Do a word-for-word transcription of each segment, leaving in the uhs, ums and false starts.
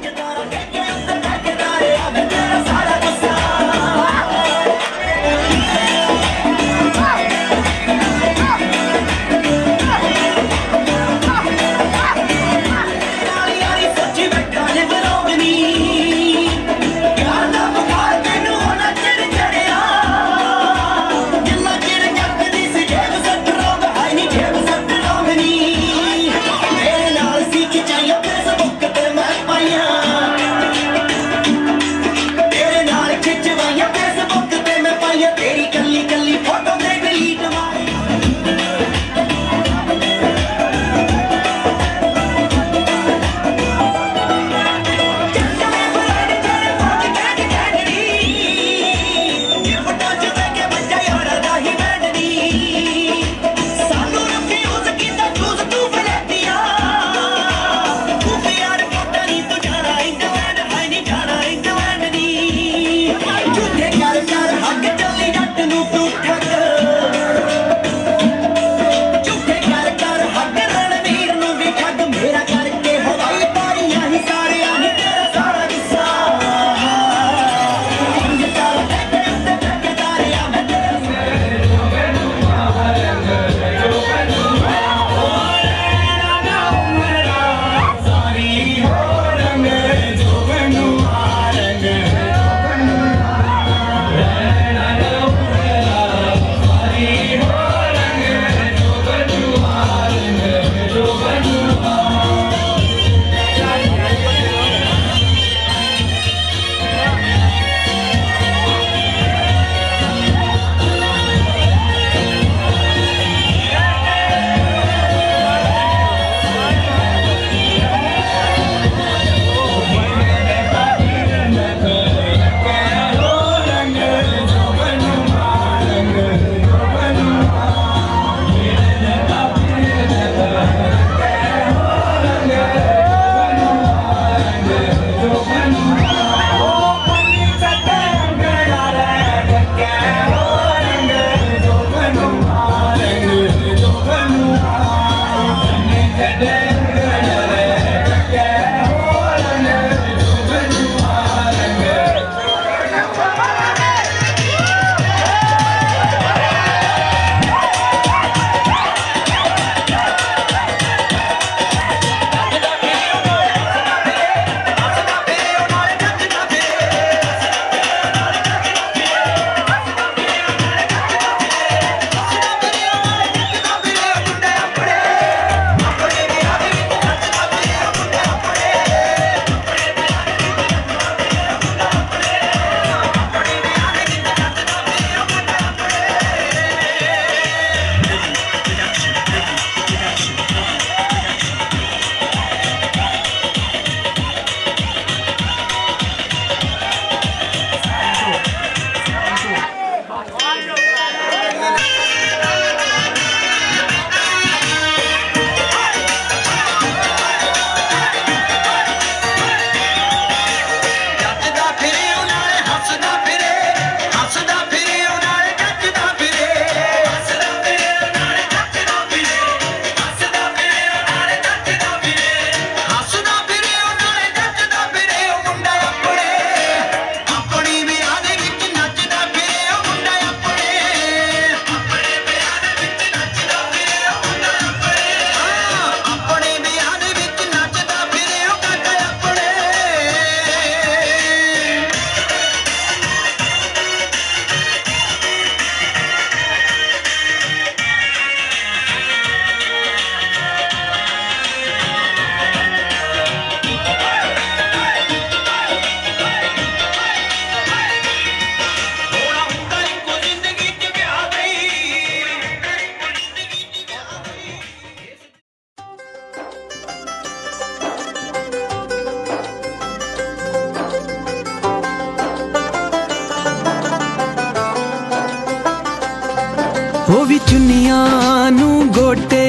ਉਹ ਵੀ ਚੁੰਨੀਆਂ ਨੂੰ ਗੋਟੇ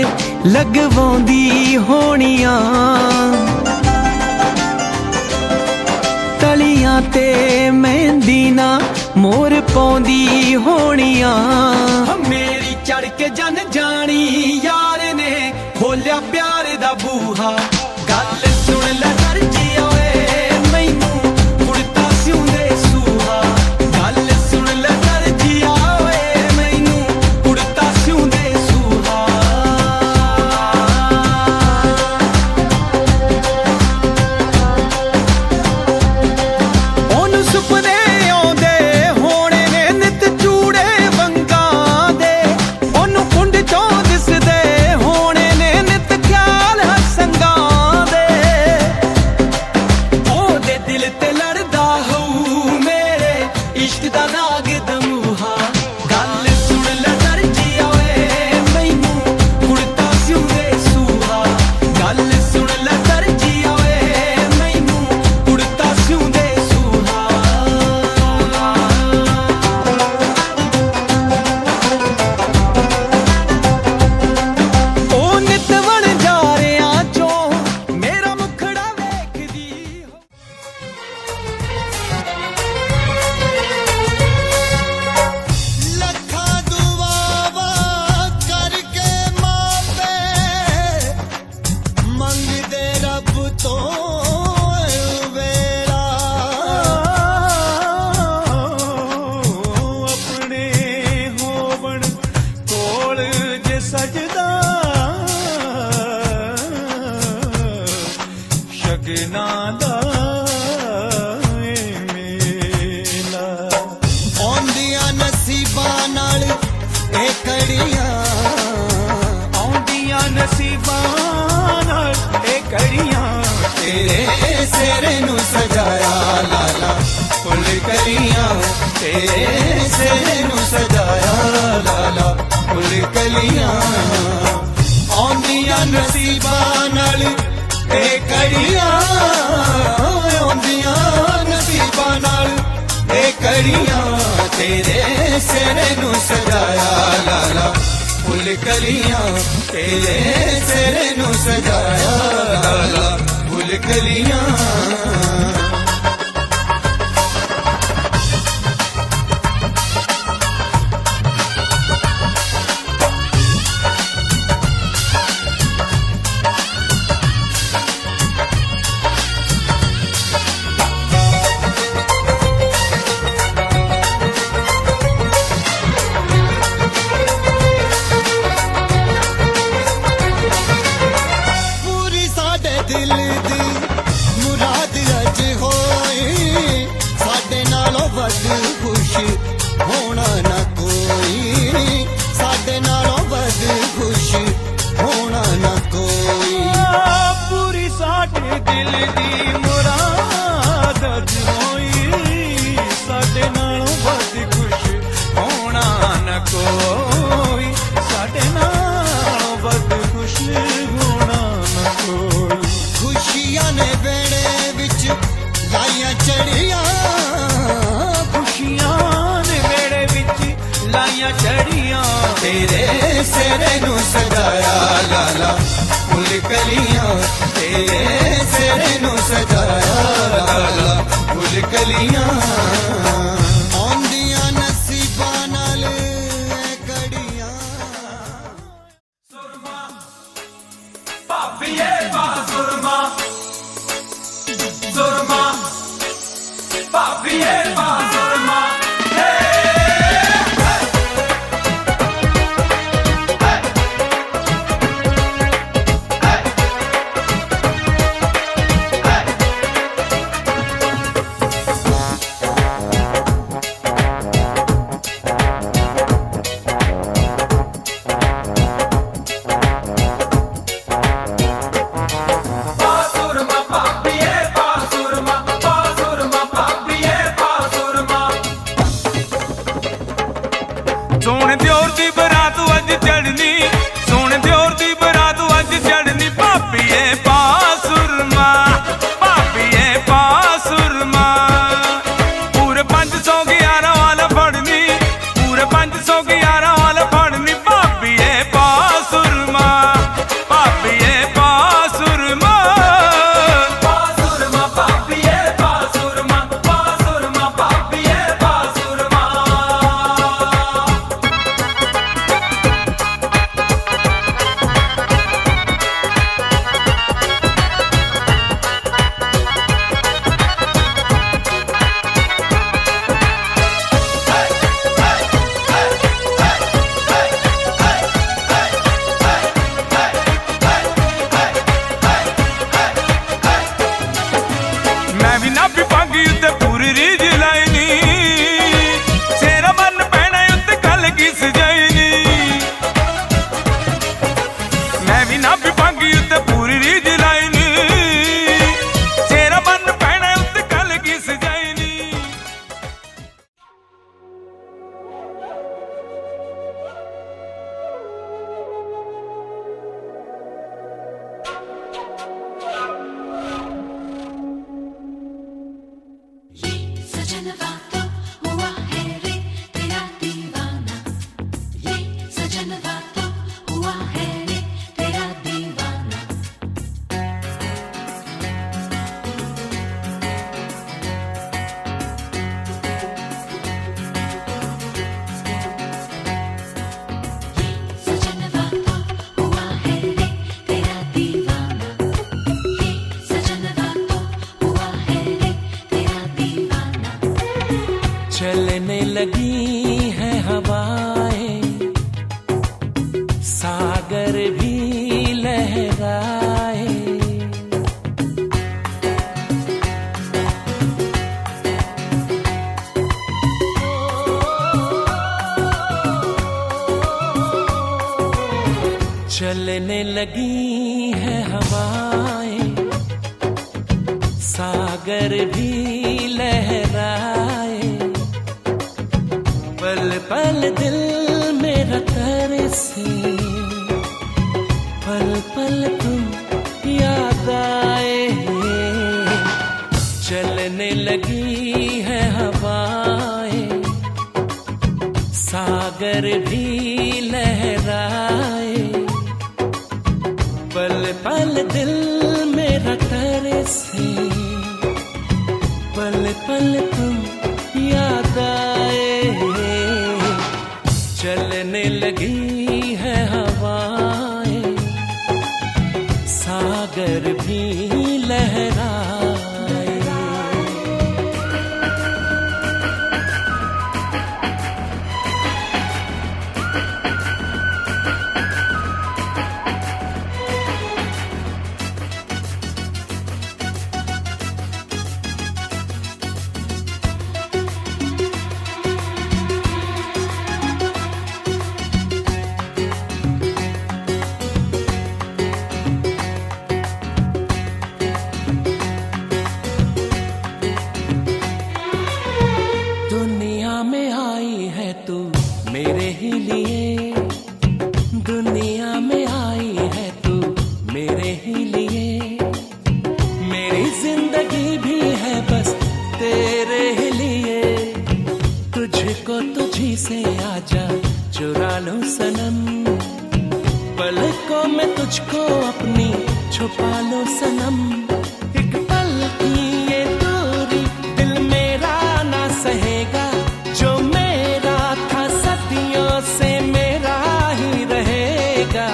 ਲਗਵਾਉਂਦੀ ਹੋਣੀਆਂ, ਤਲੀਆਂ ਤੇ ਮਹਿੰਦੀ ਨਾ ਮੋਰ ਪਾਉਂਦੀ ਹੋਣੀਆਂ। ਮੇਰੀ ਚੜ ਕੇ ਜਨ ਜਾਣੀ ਯਾਰ ਨੇ ਖੋਲਿਆ ਪਿਆਰ ਦਾ ਬੂਹਾ, ਗੱਲ ਸੁਣ ਲੈ ਦਰਜੀਆ ਓਏ। सजना दा मेला आउंदियां नसीबां नाल ए कड़ियां आउंदियां नसीबां नाल ए कड़ियां तेरे सिर नू सजाया लाला फुल कलियां तेरे सिर नू सजाया लाला फुल कलियां आउंदियां नसीबां नाल ए कड़ियां आउंदियां नसीबां नाल ए कड़ियां तेरे सिर नू सजाया लाला फुल कलियां तेरे सिर नू सजाया लाला फुल कलियां दिल दी मुराद अज होई साडे नालों वध खुश होना ना कोई साडे नालों वध खुश होना ना कोई पूरी साडे दिल दी मुराद अज होई साडे नालों वध खुश होना ना कोई साडे नालों वध खुश होना ना कोई खुशियां ने बेड़े विच लाइयां चढ़ियां खुशियां ने बेड़े विच लाइयां चढ़ियां तेरे सिर नू सजाया लाला फुल कलियां तेरे सिर नू सजाया लाला फुल कलियां आउंदियां नसीबां नाल कड़ियां सुरमा पापिए बा सुरमा सुरमा पापिए बा सुरमा सोने दियोर दी बरात अज चढ़नी सोने दियोर दी बरात अज चढ़नी भापीए पा सुरमा भापीए पा सुरमा पूरे पंज सौ ग्यारह वाला फड़नी पूरे पंज सौ ग्यारह वाला फड़नी भापीए पा सुरमा भापीए पा सुरमा पा सुरमा भापीए पा सुरमा पा सुरमा भापीए पा सुरमा मैं भी ना भी पागी उत्ते पूरी रीज लाईनी सेरा मन पैना उत्ते कल की सजाईनी मैं भी ना भी पागी उत्ते पूरी रीज लाईनी सेरा मन पैना उत्ते कल की सजाईनी सजनवा तो हुआ है रे तेरा दीवाना ये सजनवा तो हुआ है रे तेरा दीवाना सजनवा तो हुआ है रे तेरा दीवाना ये सजनवा तो हुआ है रे तेरा दीवाना चलने लगी है हवाएं सागर भी लहराए चलने लगी है हवाएं, सागर भी लहराए, पल पल दिल मेरा तरसे, पल पल तुम याद आए। चलने लगी है हवाएं, सागर भी लहराए, पल पल दिल मेरा तरसे, पल पल तुम याद आए। चलने लगी है हवाएं, सागर भी लहराए। दुनिया में आई है तू मेरे ही लिए, दुनिया में आई है तू मेरे ही लिए, मेरी जिंदगी भी है बस तेरे ही लिए। तुझको तुझी से आजा चुरा लूं सनम, पलकों में तुझको अपनी छुपा लो सनम। एक पल की ये दूरी दिल मेरा ना सहेगा, जो मेरा था सदियों से मेरा ही रहेगा।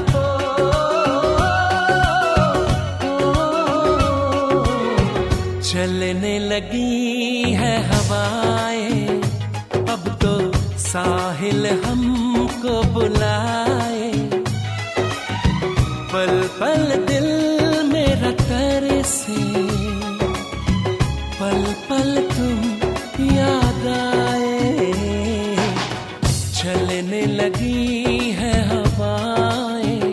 चलने लगी है हवाएं, अब तो साहिल हमको बुलाए, पल पल दिल मेरा तरसे, पल पल तुम याद आए। चलने लगी है हवाएं,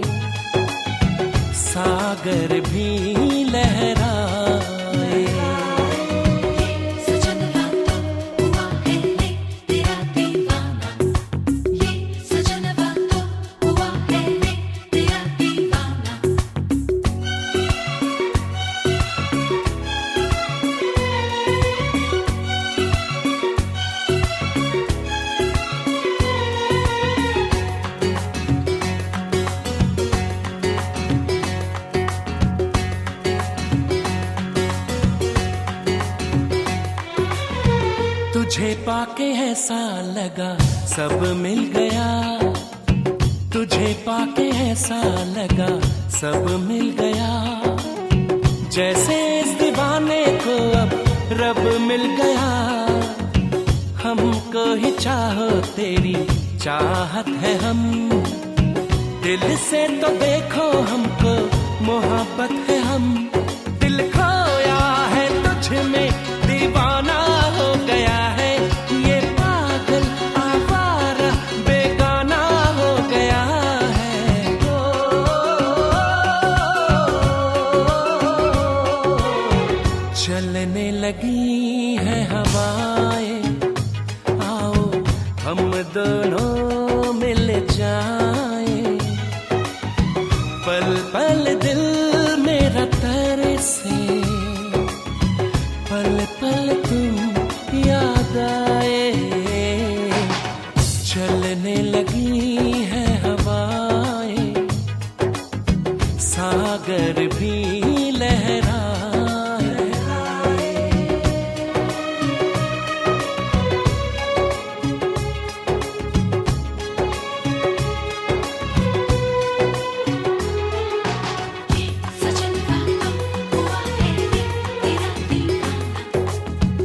सागर भी लहराए। सजन रातों हुआ है रे तेरा दीवाना, ये सजन रातों हुआ है रे तेरा दीवाना। तुझे पाके ऐसा लगा सब मिल गया, तुझे पाके ऐसा लगा सब मिल गया, जैसे इस दीवाने को अब रब मिल गया। हमको ही चाहो तेरी चाहत है हम, दिल से तो देखो हमको मोहब्बत है हम। दिल खोया है तुझ में दीवाना हो गया है, ये पागल आवारा बेगाना हो गया है। चलने लगी है हवाएं, आओ हम दोनों मिल जाएं, पल पल दिल मेरा तरसे, पल पल तुम याद आए। चलने लगी है हवाएं, सागर भी लहराए। सजन रातों हुआ है रे तेरा दीवाना,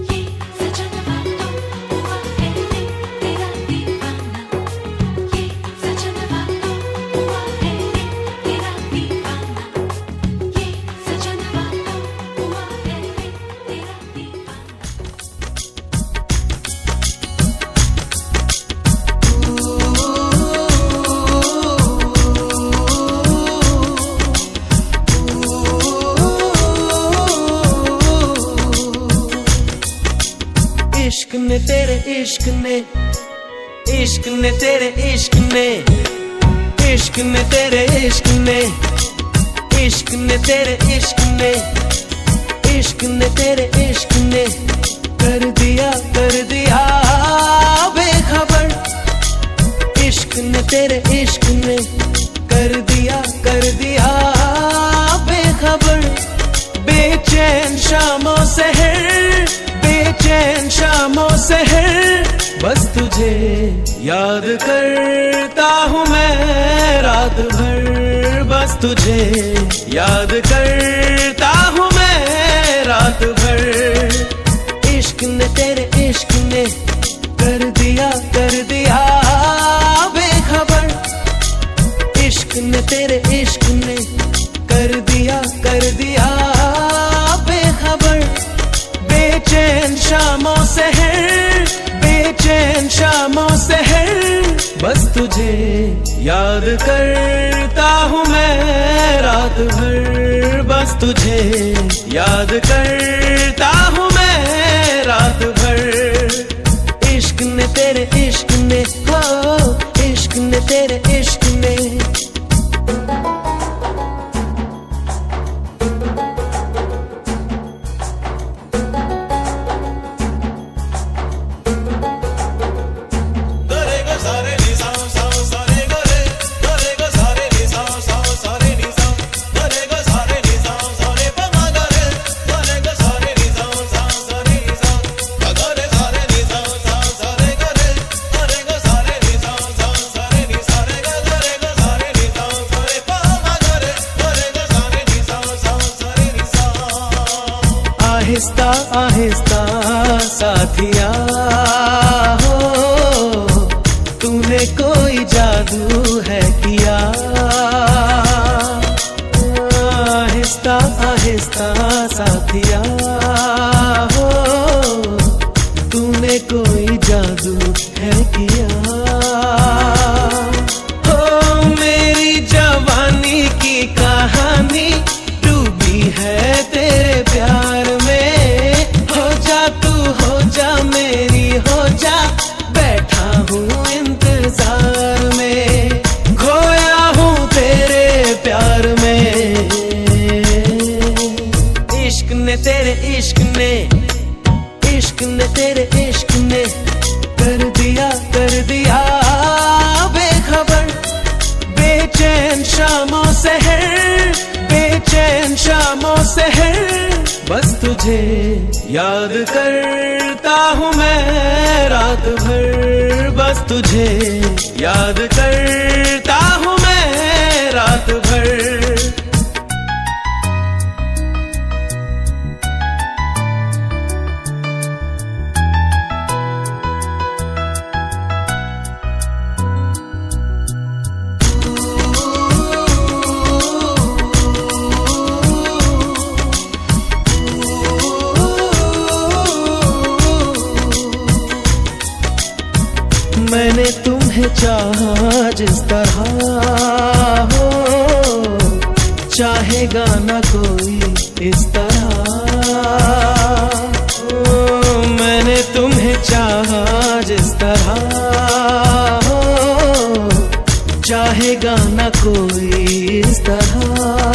इश्क ने तेरे इश्क ने, इश्क ने तेरे इश्क ने, इश्क ने तेरे इश्क ने, इश्क ने तेरे इश्क ने, इश्क ने तेरे इश्क ने कर दिया कर दिया बेखबर। इश्क ने तेरे इश्क ने कर दिया कर दिया बेखबर। बेचैन शामों सहर, बेचैन शामों सहर, बस तुझे याद करता हूँ मैं रात भर। बस तुझे याद करता हूँ मैं रात भर। इश्क ने तेरे इश्क ने कर दिया कर दिया बेखबर। इश्क ने तेरे इश्क ने कर दिया कर दिया बेखबर। बेचैन शामों सहर, बेचैन शामों सहर, बस तुझे याद करता हूँ मैं रात भर। बस तुझे याद करता हूँ मैं रात भर। इश्क ने तेरे इश्क ने, हो इश्क ने तेरे इश्क ने। आहिस्ता आहिस्ता साथिया हो, तूने कोई जादू है किया। आहिस्ता आहिस्ता साथिया हो, तूने कोई जादू है किया। हो मेरी जवानी की कहानी डूबी है तेरे प्यार में। हो जा तू हो जा मेरी हो जा, बैठा हूँ इंतजार में, खोया हूँ तेरे प्यार में। इश्क ने तेरे इश्क ने, इश्क ने तेरे इश्क ने कर दिया कर दिया बेखबर। बेचैन शामों सहर, बेचैन शामों सहर, बस तुझे याद करता हूँ मैं रात भर। बस तुझे याद करता हूँ मैं रात भर। मैंने तुम्हें चाहा जिस तरह हो, चाहेगा ना कोई इस तरह। ओ, मैंने तुम्हें चाहा जिस तरह हो, चाहेगा ना कोई इस तरह।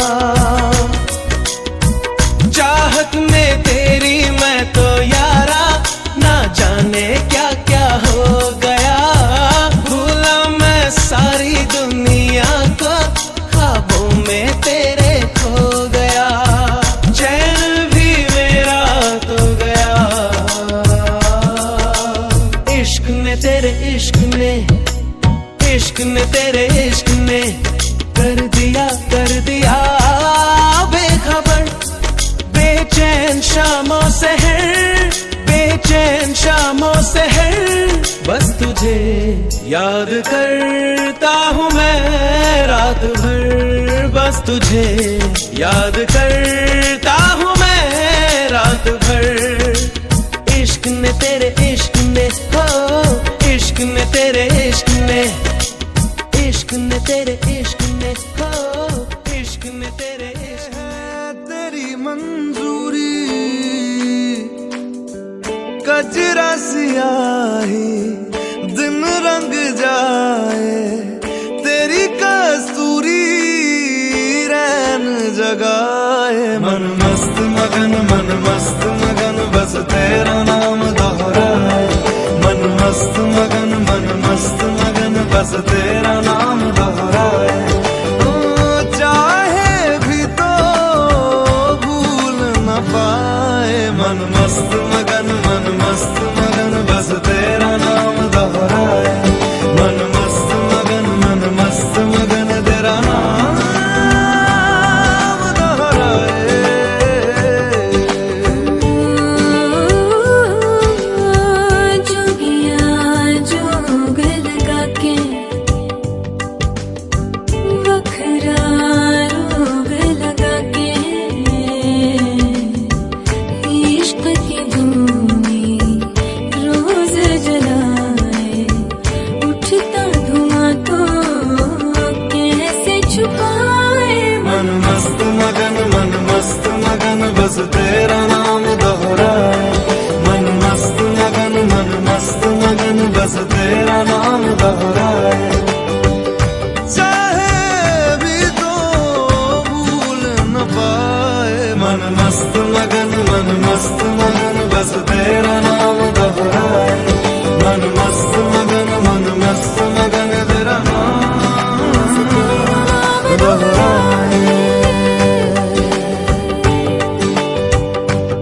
चाहत में तेरी मैं तो यारा, ना जाने क्या क्या हो गया। भूला मैं सारी दुनिया को, ख्वाबों में तेरे खो गया। चैन भी मेरा तो गया। इश्क ने तेरे इश्क ने, इश्क ने तेरे इश्क ने कर दिया कर दिया बेखबर। बेचैन शामों सहर, बेचैन शामों सहर, बस तुझे याद करता हूँ मैं रात भर। बस तुझे याद करता हूँ मैं रात भर। इश्क ने तेरे इश्क ने, हो इश्क ने तेरे इश्क ने, इश्क ने तेरे इश्क ने, हो इश्क ने तेरे इश्क ने। तेरी मंजूरी कजरा सियाही दिन रंग जाए, तेरी कस्तूरी रैन जगाए। मन मस्त मगन मन मस्त मगन बस तेरा नाम दोहराए। मन मस्त मगन मन मस्त मगन बस तेरा नाम दोहराए। ओ चाहे भी तो भूल न पाए। मन मस्त मगन मन मस्त मगन बस तेरा नाम दोहराए। मन मस्त मगन मन मस्त मगन तेरा नाम दोहराए। जोगिया जोग लगा के वखरा रोग लगा के इश्क की धूनी रोज जलाए। उठता धुआं तो कैसे छुपाए। मन मस्त मगन मन मस्त मगन बस तेरा नाम दोहराए। मन मस्त मगन मन मस्त मगन बस तेरा नाम दोहराए। चाहे भी तो भूल न पाए। मन मस्त मगन मन मस्त मगन बस तेरा नाम दोहराए। मन मस्त मगन मन मस्त मगन तेरा नाम दोहराए।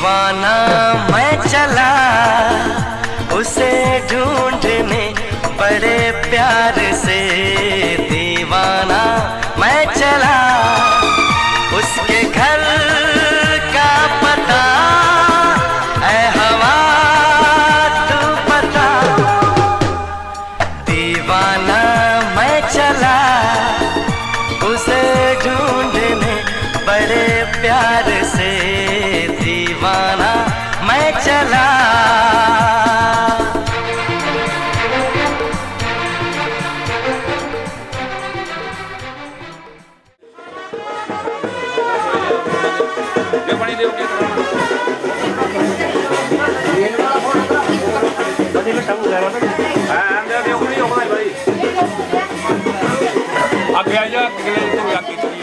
दीवाना मैं चला उसे ढूंढने बड़े प्यार से, दीवाना मैं चला उसके घर का पता, ऐ हवा तू पता। दीवाना मैं चला उसे ढूंढने बड़े प्यार से, दीवाना मैं चला। आगे आ जा, अगले तो आगे चलिए।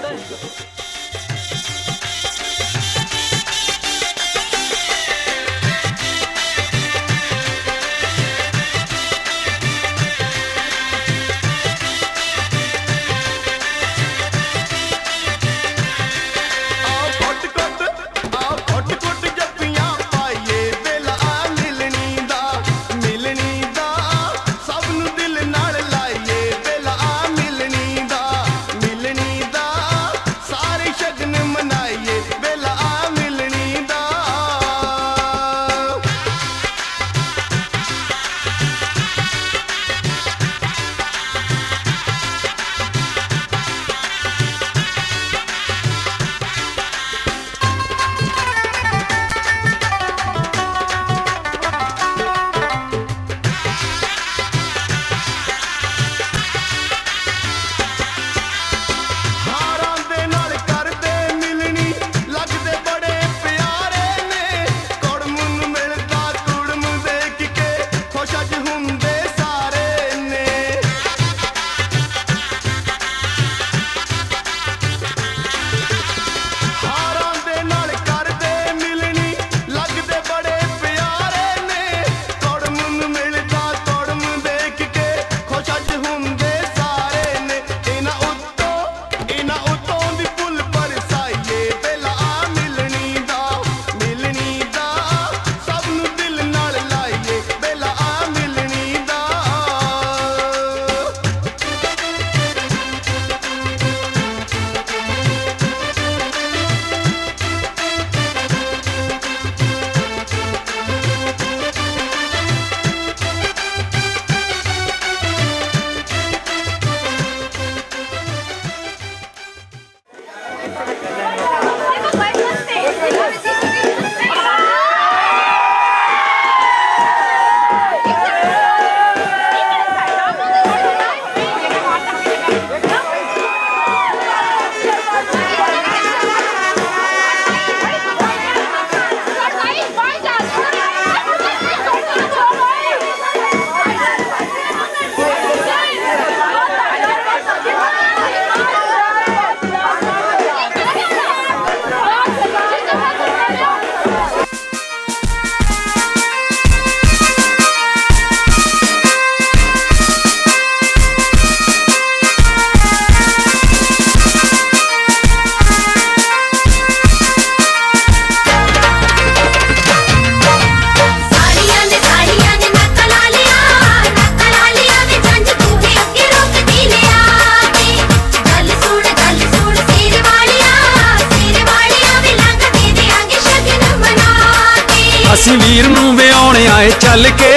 ਅਸੀਂ ਵੀਰ ਨੂੰ ਵਿਆਉਣ ਆਏ ਚੱਲ ਕੇ,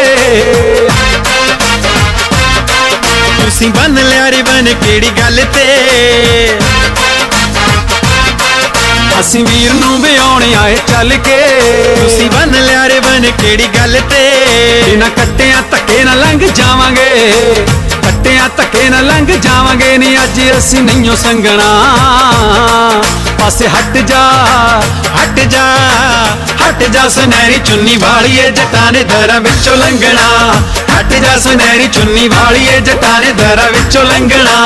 ਤੁਸੀਂ ਬੰਨ ਲਿਆ ਰਿਬਨ ਕਿਹੜੀ ਗੱਲ ਤੇ। ਅਸੀਂ ਵੀਰ ਨੂੰ ਵਿਆਉਣ ਆਏ ਚੱਲ ਕੇ, ਤੁਸੀਂ ਬੰਨ ਲਿਆ ਰਿਬਨ ਕਿਹੜੀ ਗੱਲ ਤੇ। ਬਿਨਾਂ ਕੱਟਿਆਂ ਧੱਕੇ ਨਾ ਲੰਘ ਜਾਵਾਂਗੇ, ਕੱਟਿਆਂ ਧੱਕੇ ਨਾ ਲੰਘ ਜਾਵਾਂਗੇ ਨੀ ਅੱਜ ਅਸੀਂ ਨਹੀਂਓ ਸੰਗਣਾ। ਪਾਸੇ ਹਟ ਜਾ ਹਟ ਜਾ हट जा सुनहरी चुन्नी वालिए जटां ने दरां विचों लंघना। हट जा सुनहरी चुन्नी वालिए जटां ने दरां विचों लंघना।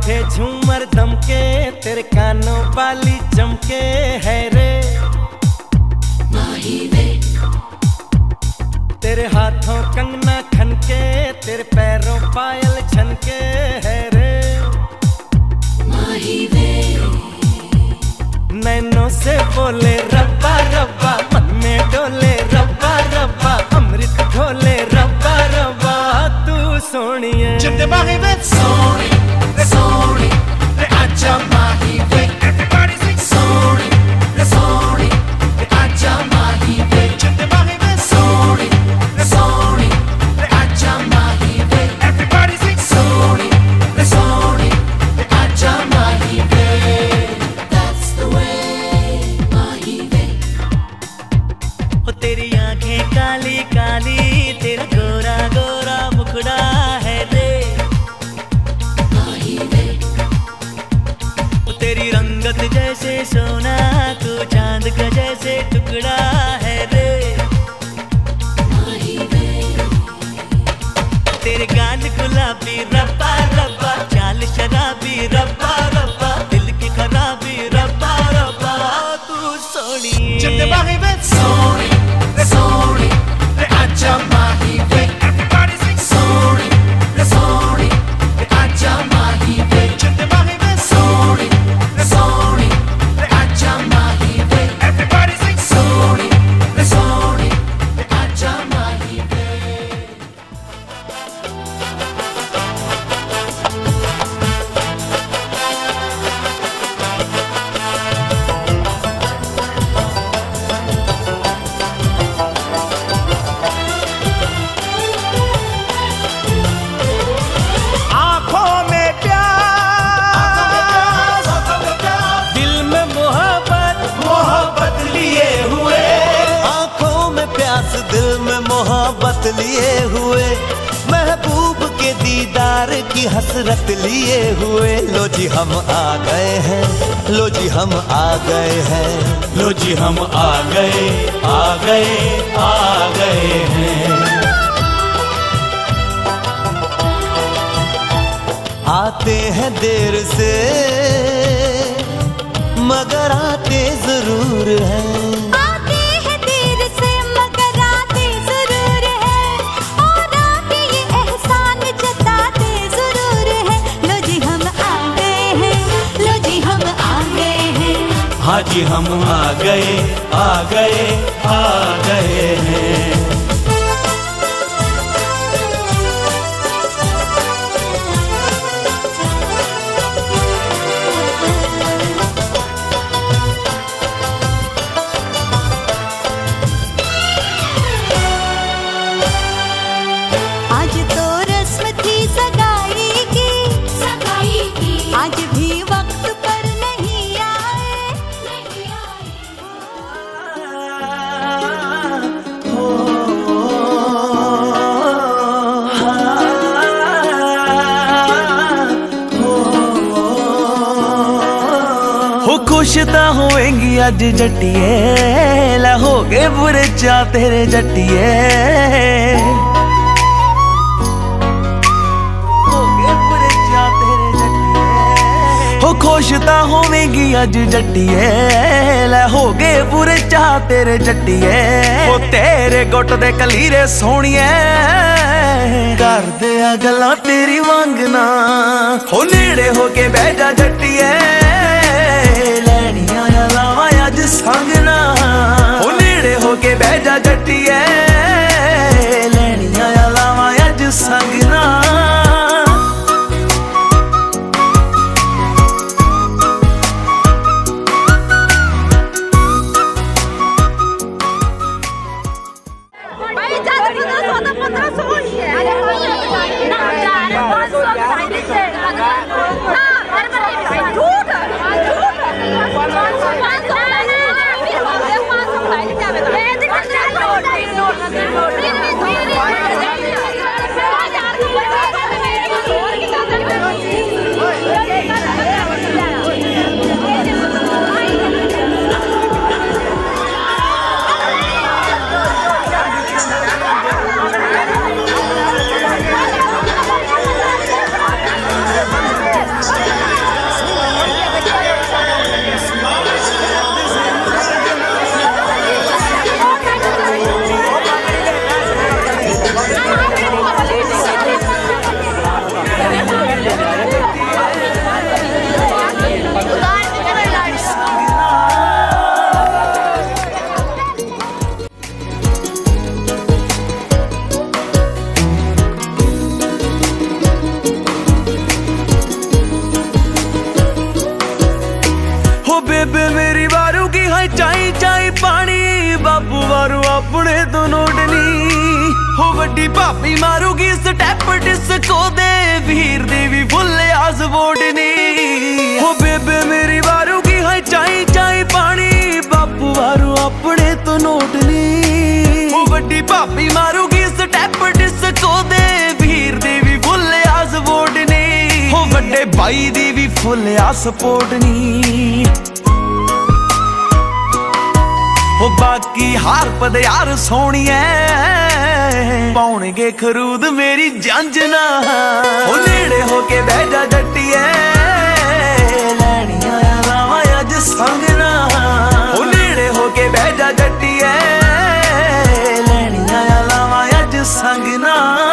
माथे झूमर दमके, तेरे कानों वाली चमके है रे माही वे, तेरे हाथों कंगना खनके, तेरे पैरों पायल छनके है रे माही वे, नैनों से बोले रब्बा रब्बा, मन में डोले रब्बा रब्बा, अमृत घोले रब्बा रब्बा, तू सोनिए जिंदे माही वे सोनी रे सोनी रे आजा माही वे, everybody sing सोनी रे सोनी रे आजा माही वे, जिंदे माही वे सोनी रे सोनी रे आजा माही वे, everybody sing सोनी रे सोनी रे आजा माही वे, that's the way माही वे, ओ तेरी आंखें काली काली, तेरा गोरा गोरा मुखड़ा है रे माही वे, ओ तेरी रंगत जैसे सोना, तू चांद का जैसे टुकड़ा है रे माही वे, तेरे गाल गुलाबी रब्बा रब्बा, चाल शराबी रब्बा रब्बा, दिल की खराबी रब्बा रब्बा, तू सोनी जिंदे माही वे सोनी रे सोनी रे आजा माही वे, everybody sing सोनी रे सोनी रे आजा माही वे, जिंदे माही वे सोनी रे सोनी रे आजा माही वे, everybody sing सोनी रे सोनी रे आजा माही वे, आंखों में प्यार, दिल में मोहब्बत मोहब्बत लिए हुए, आंखों में प्यास दिल में मोहब्बत लिए हुए, महबूब के दीदार की हसरत लिए हुए, लो जी हम आ गए हैं, लो जी हम आ गए हैं, लो जी हम आ गए आ गए आ गए हैं। आते हैं देर से मगर आते जरूर हैं, आते हैं देर से मगर आते जरूर है, और आके ये एहसान जताते जरूर है, लो जी हम आ गए हैं, लो जी हम आ गए हैं, हाँ जी हम आ गए आ गए आ गए हैं। आज तो रस्म थी सगाई की, सगाई की आज भी वक्त पर नहीं आए, नहीं आई, हो खुश ता होएंगी अज जट्टिए, ला हो गए बुरे चा तेरे जट्टिए, हो गए बुरे चा तेरे जट्टिए, हो खुश ता होवेंगी अज जट्टिए, ला हो गए बुरे चा तेरे जट्टिए, हो तेरे गुट दे कलीरे सोहणिए, कर दे गल्लां तेरी वांगना, हो नेड़े हो के बह जा जट्टिए, लैनियां लावां अज संगना, हो नेड़े हो के बह जा जट्टिए, लैनियां लावां अज संगना। झूठ बेबे मेरी वारू की है चाई चाई पानी, बापू वारू अपने तो नोटनी। हो वड्डी भाभी मारूगी स्टैप डिस्को दे, वीर देवी फुल आस बोटनी। हो बेबे मेरी वारू की है चाई चाई पानी, बापू वारू अपने तो नोटनी। हो वड्डी भाभी मारूगी स्टैप डिस्को दे, वीर देवी फुल आस बोटनी। हो वड्डे भाई दी भी फुल आस पोटनी। हो बाकी हार पद यार सोनी है, पाउणगे खरूद मेरी जंजना। हो नेड़े होके बह जा जट्टिए, लैनिया रावा अज संगना। हो नेड़े होके बह जा जट्टिए, लैनिया रावा अज संगना।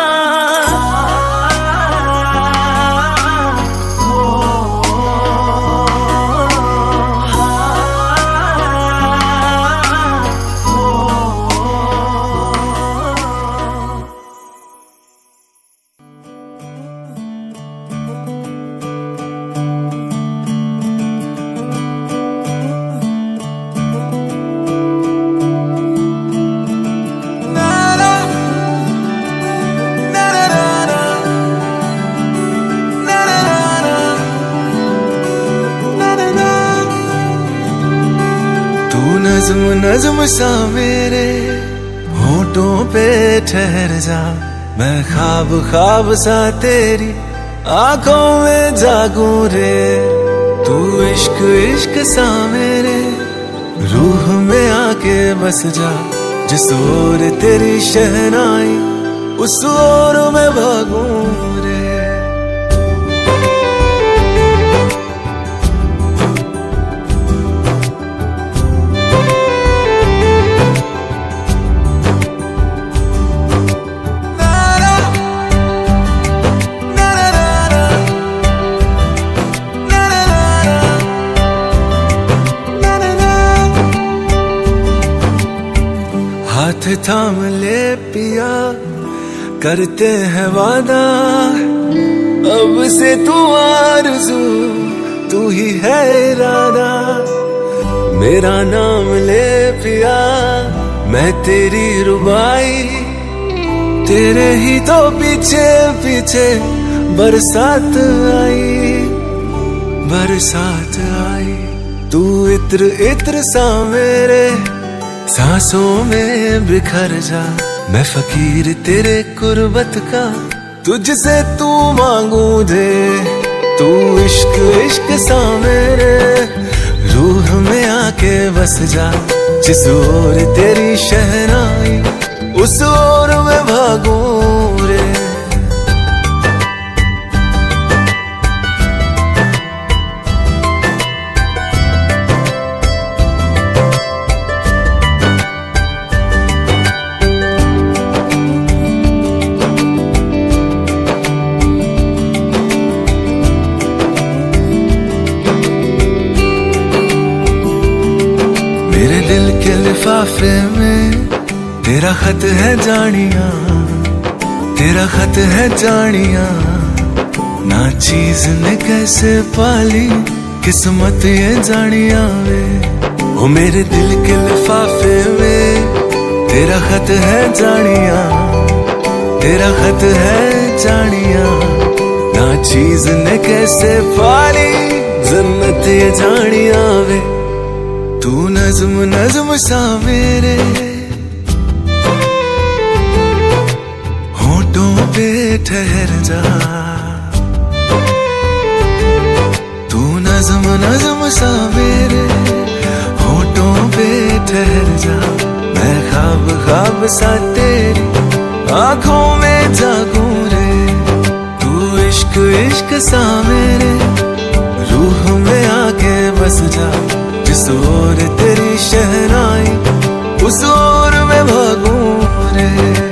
नज़्म नज़्म सा मेरे होठों पे ठहर जा, मैं ख्वाब ख्वाब सा तेरी आंखों में जागूं रे। तू इश्क इश्क सा मेरे रूह में आके बस जा, जिस ओर तेरी शहनाई उस ओर मैं भागूं रे। हाथ थाम ले पिया, करते हैं वादा, अब से तू आरज़ू तू ही है इरादा। मेरा नाम ले पिया, मैं तेरी रुबाई, तेरे ही तो पीछे पीछे बरसात आई, बरसात आई। तू इत्र इत्र सा मेरे सांसों में बिखर जा, मैं फकीर तेरे कुर्बत का, तुझसे तू मांगू दे। तू इश्क इश्क सा मेरे रूह में आके बस जा, जिस ओर तेरी शहनाई उस ओर मैं भागूं रे। मेरे दिल के लिफाफे में तेरा खत है जानिया, तेरा खत है जानिया। ना चीज ने कैसे पाली किस्मत ये जानिया वे। ओ मेरे दिल के लिफाफे में तेरा खत है जानिया, तेरा खत है जानिया। ना चीज ने कैसे पाली जन्नत ये जानिया वे। तू नज़्म नज़्म सा मेरे होठों पे ठहर जा, तू नज़्म नज़्म सा मेरे होठों पे ठहर जा। मैं ख्वाब ख्वाब सा तेरी आंखों में जागूं रे। तू इश्क इश्क सा मेरे रूह में आके बस जा, जिस ओर तेरी शहनाई उस ओर मैं भागूं रे।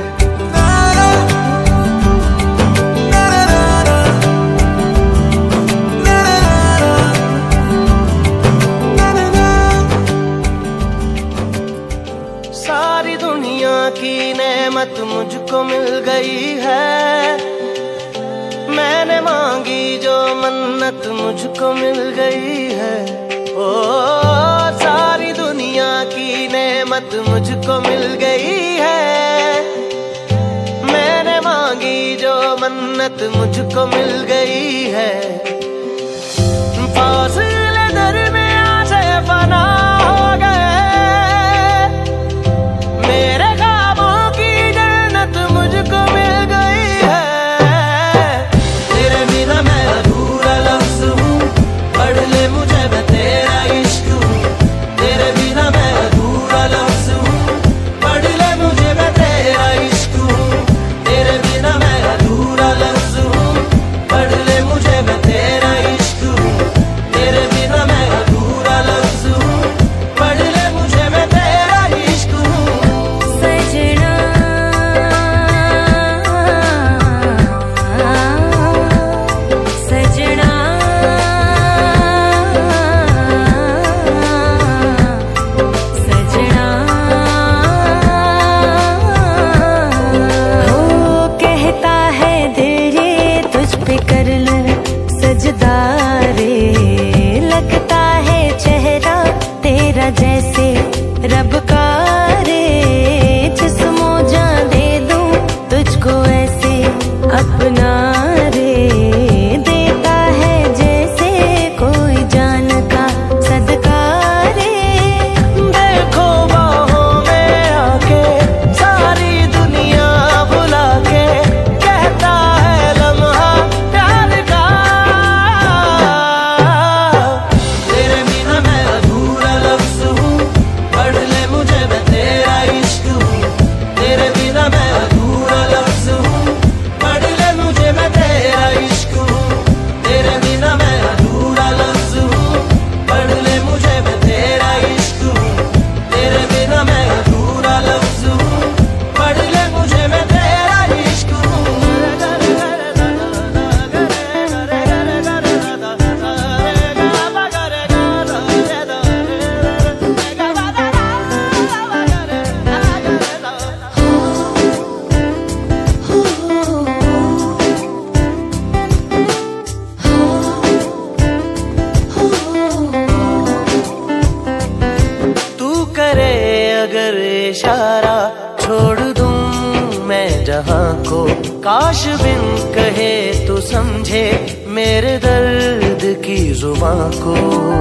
सारी दुनिया की नेमत मुझको मिल गई है, मैंने मांगी जो मन्नत मुझको मिल गई है। ओ सारी दुनिया की नेमत मुझको मिल गई है, मैंने मांगी जो मन्नत मुझको मिल गई है। फासले दरमियां से फना हो गए, मेरे ख्वाबों की जन्नत मुझको मिल गई है। तेरे बिना मैं अधूरा लफ्ज़ हूँ, पढ़ ले मुझे मैं तेरा इश्क हूँ। तेरे बिना मैं अधूरा लफ्ज़ हूँ, पढ़ ले मुझे मैं तेरा इश्क हूँ। तेरे बिना मैं अधूरा लफ्ज़ हूँ, पढ़ ले मुझे मैं तेरा इश्क हूँ। तेरे बिना मैं अधूरा लफ्ज़ हूँ, पढ़ ले मुझे मैं तेरा इश्क हूँ। सजना सजना सजना हो कहता है दिल ये तुझ पे कर लूं सजदा रे, लगता है चेहरा तेरा जैसे रब का रे। जिस्मो जान दे दूं तुझको ऐसे अपना रे, देता है जैसे कोई जान का सदका रे। देखो बाहों में आके सारी दुनिया बुला के, कहता है लम्हा प्यार का। तेरे बिना मैं अधूरा लफ्ज़ हूँ, पढ़ ले मुझे मैं तेरा इश्क हूँ। तेरे बिना मैं अधूरा लफ्ज़ हूँ, पढ़ ले मुझे मैं तेरा इश्क हूँ। तेरे बिना मैं अधूरा लफ्ज़ हूँ, पढ़ ले मुझे मैं तेरा इश्क हूँ। तेरे बिना मैं अधूरा लफ्ज़ हूँ, पढ़ ले मुझे मैं तेरा इश्क हूँ। तू करे अगर इशारा, छोड़ दूं मैं जहां को। काश बिन कहे तू समझे मेरे दर्द की जुबां को।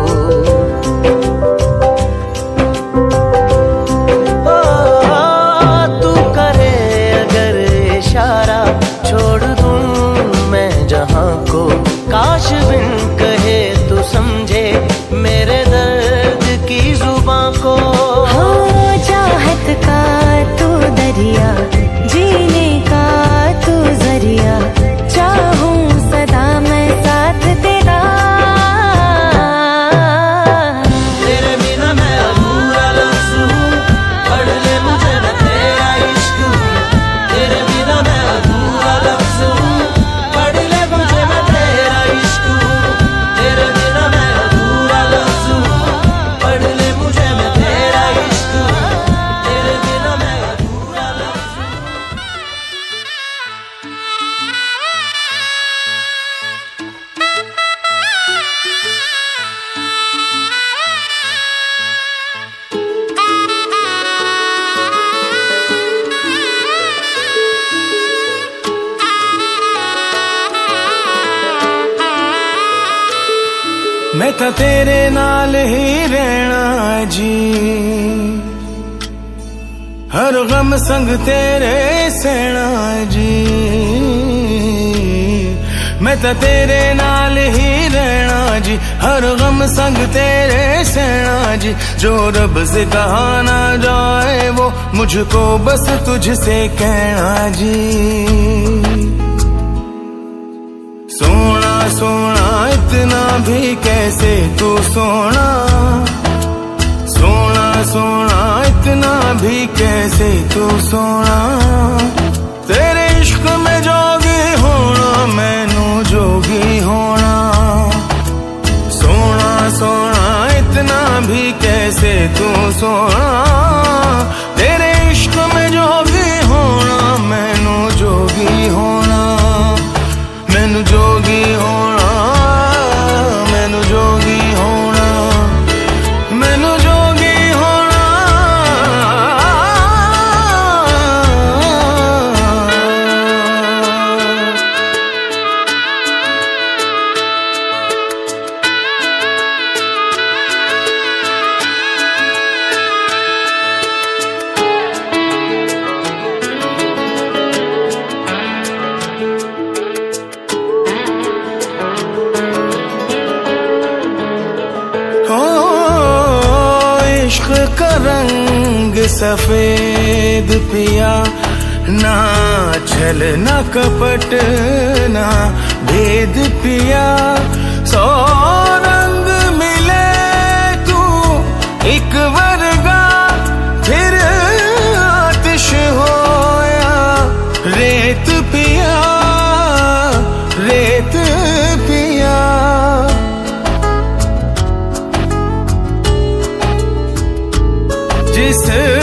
ओ, तू करे अगर इशारा, छोड़ दूं मैं जहां को। काश बिन कहे तू समझे मेरे दर्द की जुबां को। हो चाहत का तू दरिया, जीने का तू जरिया, चाहूं सदा मैं साथ तेरा। तेरे बिना मैं अधूरा लफ्ज़ हूँ, पढ़ ले मुझे मैं तेरा इश्क हूँ। तेरे बिना मैं अधूरा लफ्ज़ हूँ, पढ़ ले मुझे मैं तेरा इश्क हूँ। तेरे बिना मैं अधूरा लफ्ज़ हूँ, पढ़ ले मुझे मैं तेरा इश्क हूँ। तेरे बिना मैं अधूरा लफ्ज़ हूँ। मैं तो तेरे नाल ही रहना जी, हर गम संग तेरे सहना जी। मैं तो तेरे नाल ही रहना जी, हर गम संग तेरे सहना जी। जो रब से कहा ना जाए वो मुझको बस तुझसे कहना जी। सोना सोना इतना भी कैसे तू सोना, सोना सोना इतना भी कैसे तू सोना। तेरे इश्क में जोगी होना, मैनू जोगी होना। सोना सोना इतना भी कैसे तू सोना। तेरे इश्क में जोगी होना, मैनू जोगी होना। मैनू जोगी होना, मैनू जोगी होना। इश्क का रंग सफेद पिया, ना छल ना कपट ना भेद पिया। सौ रंग मिले तू एक वर्गा, फिर आतिश होया रेत पिया, रेत पिया। जिस